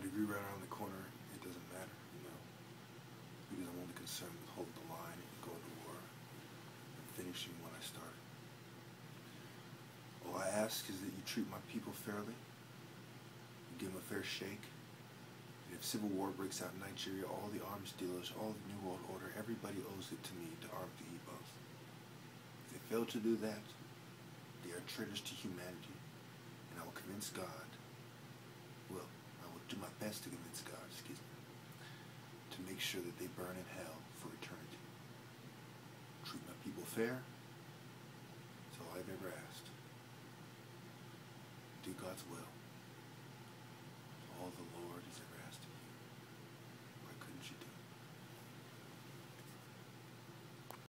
degree right around the corner, it doesn't matter, because I'm only concerned with holding the line and going to war and finishing what I started. All I ask is that you treat my people fairly, you give them a fair shake, and if civil war breaks out in Nigeria, all the arms dealers, all the New World Order, everybody owes it to me to arm the Igbos. If they fail to do that, they are traitors to humanity, and I will convince God, I will do my best to convince God, to make sure that they burn in hell for eternity. Treat my people fair, that's all I've ever asked. Do God's will.